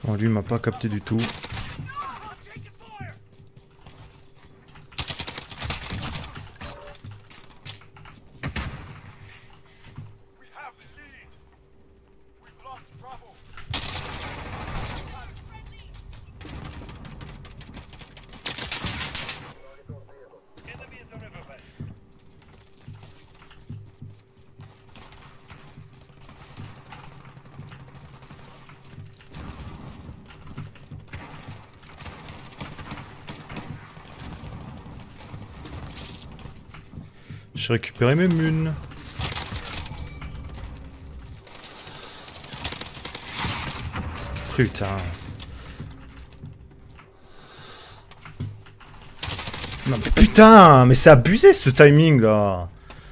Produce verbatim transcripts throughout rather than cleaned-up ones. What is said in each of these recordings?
Bon, lui, il m'a pas capté du tout. J'ai récupéré mes munes. Putain. Non mais putain, mais c'est abusé ce timing là.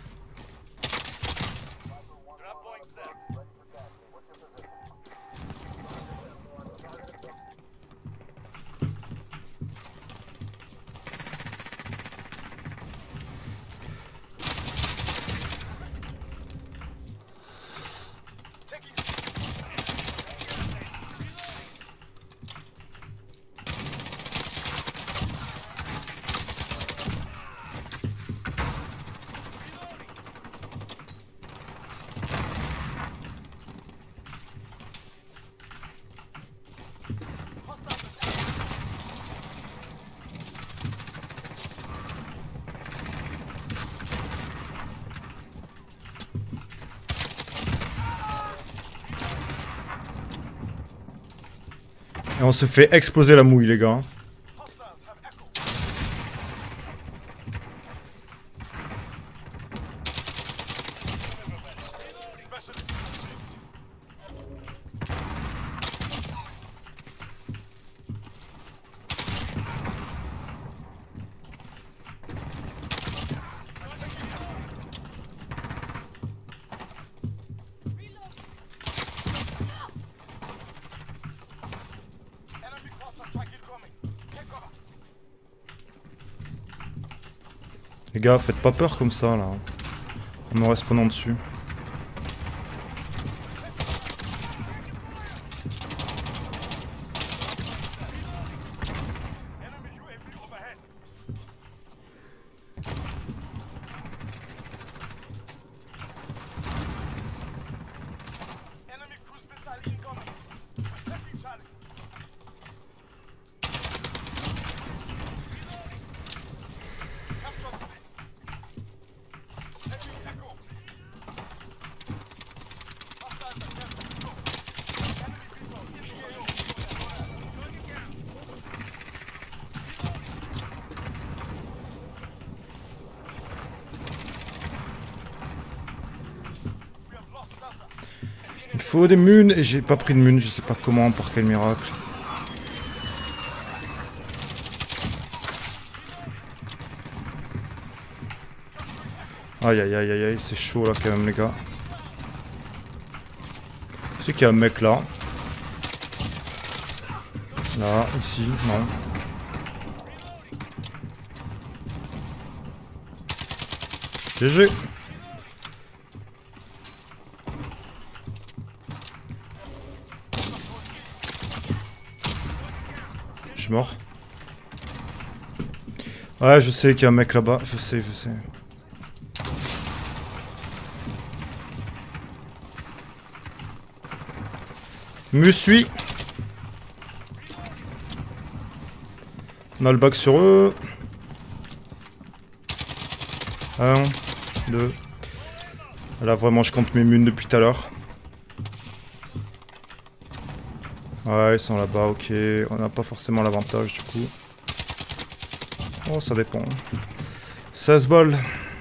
Et on se fait exploser la mouille, les gars. Les gars, faites pas peur comme ça, là. En me respawnant dessus. Il faut des munes et j'ai pas pris de munes, je sais pas comment, par quel miracle. Aïe aïe aïe aïe aïe, c'est chaud là quand même les gars. C'est qu'il y a un mec là. Là, ici, non. G G. Je suis mort. Ouais, je sais qu'il y a un mec là-bas, je sais, je sais. Me suis. On a le bac sur eux. Un, deux. Là vraiment je compte mes munes depuis tout à l'heure. Ouais, ils sont là-bas, ok. On n'a pas forcément l'avantage du coup. Oh, ça dépend. seize balles.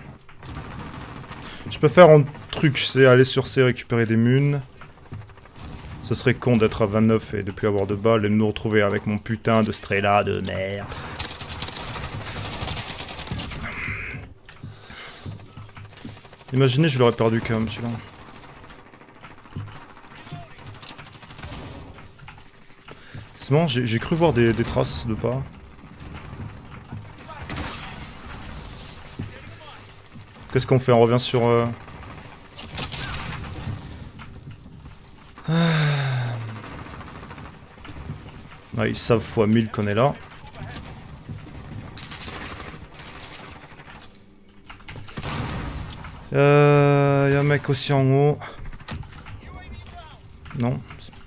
Je peux faire un truc, c'est aller sur C, récupérer des munes. Ce serait con d'être à vingt-neuf et de plus avoir de balles et de nous retrouver avec mon putain de Strela de merde. Imaginez, je l'aurais perdu quand même celui-là. C'est bon, j'ai cru voir des, des traces de pas. Qu'est-ce qu'on fait? On revient sur... Euh... Ouais, ils savent fois mille qu'on est là. Euh, y a un mec aussi en haut. Non.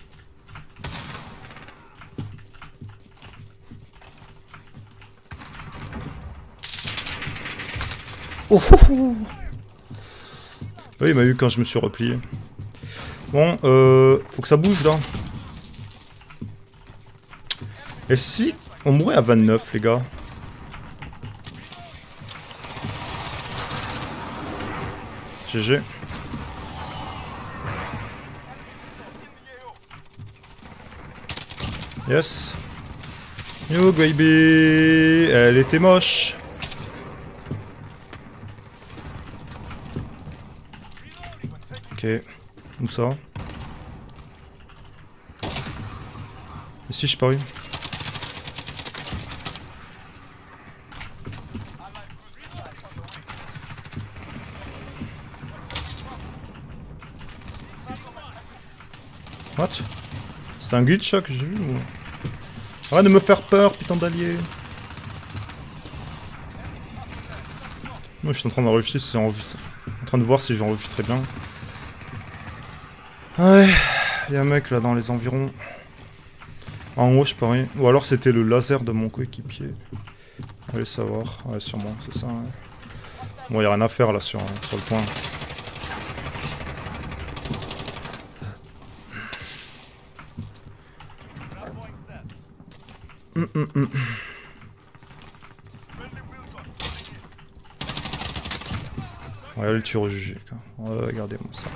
Oh, oh, oh. Oui, il m'a eu quand je me suis replié. Bon, euh, faut que ça bouge là. Et si on mourait à vingt-neuf, les gars? G G. Yes. Yo baby. Elle était moche. Ok. Où ça? Ici, je parie. What? C'est un glitch ça que j'ai vu ou... Arrête de me faire peur, putain d'allié. Moi je suis en train d'enregistrer si c'est enregistré. En train de voir si j'enregistrais bien. Ouais, il y a un mec là dans les environs. En haut je parie. Ou alors c'était le laser de mon coéquipier. Allez savoir. Ouais sûrement, c'est ça. Ouais. Bon, il y a rien à faire là sur, sur le point. Hum, hum, hum. Ouais, le tir au jugé. Ouais, regardez-moi ça.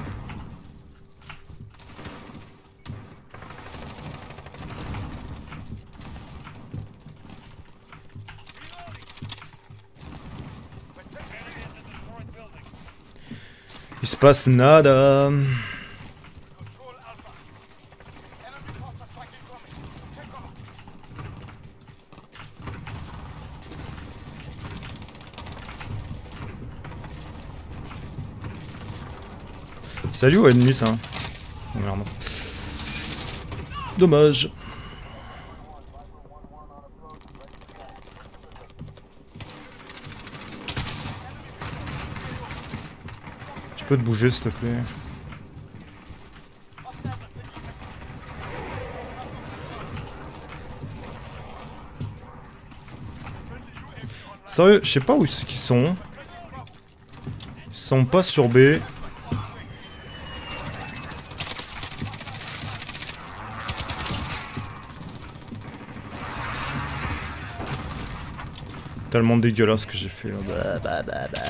Il se passe nada. Salut au ennemi ça. Oh merde. Dommage. Tu peux te bouger s'il te plaît. Sérieux, je sais pas où c'est qu'ils sont. Ils sont pas sur B. Tellement dégueulasse ce que j'ai fait là. Bah, bah, bah, bah.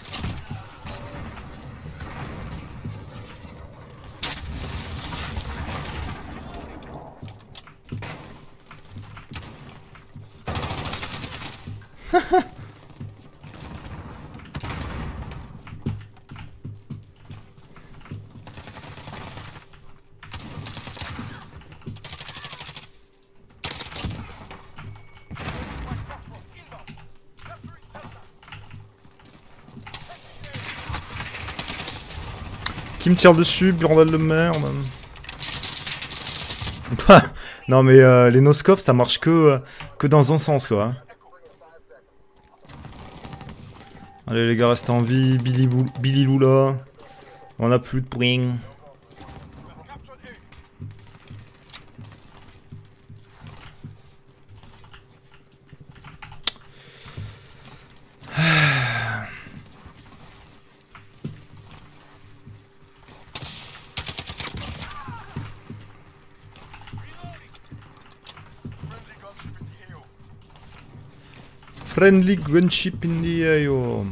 Qui me tire dessus, bordel de merde. Non mais euh, les no-scopes ça marche que, euh, que dans un sens quoi. Allez les gars, restez en vie, Billy, Billy Lula. On a plus de poing. Friendly gunship in the A O.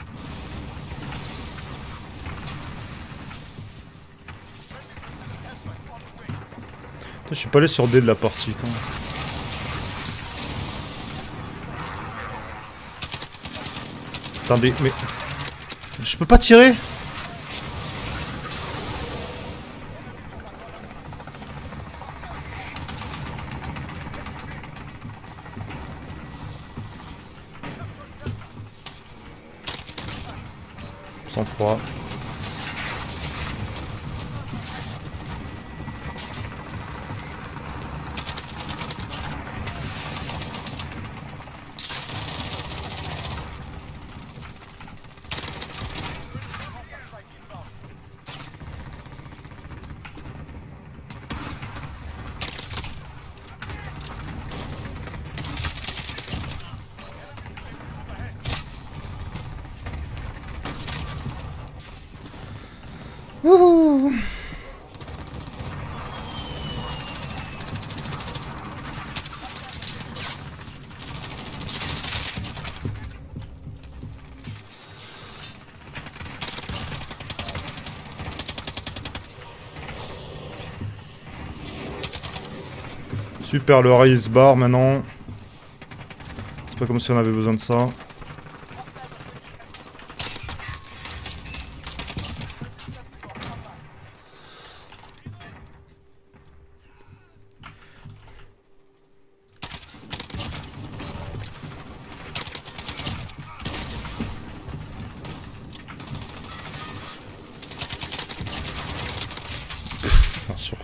Je suis pas allé sur D de la partie quand même. Attendez, mais... Je peux pas tirer? Sans froid. Super, le rail il se barre maintenant. C'est pas comme si on avait besoin de ça. Bien sûr.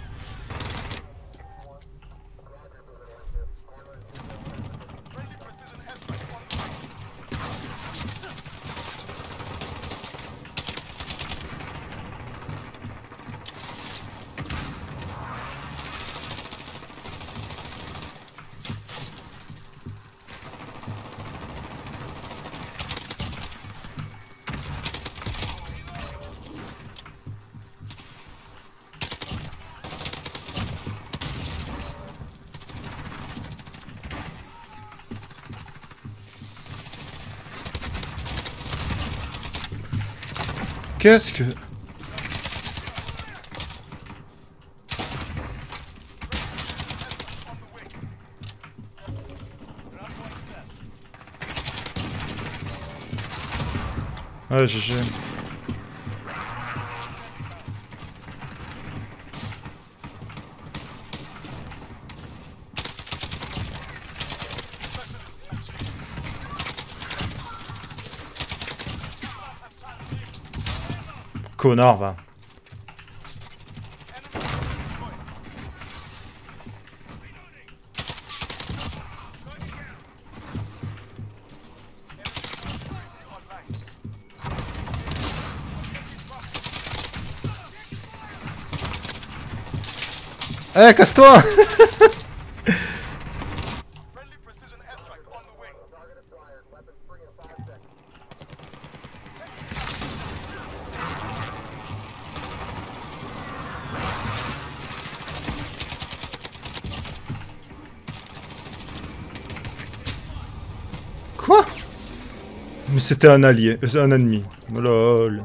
Qu'est-ce que... Ouais, G G. Connard, va. Eh, hey, casse-toi. Quoi? Mais c'était un allié, euh, un ennemi. Lol.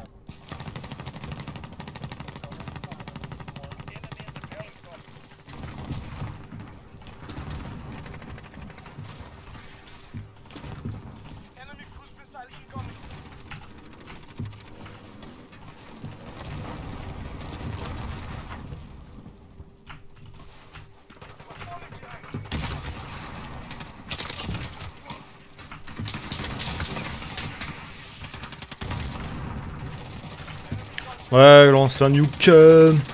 Ouais, lance la nuke.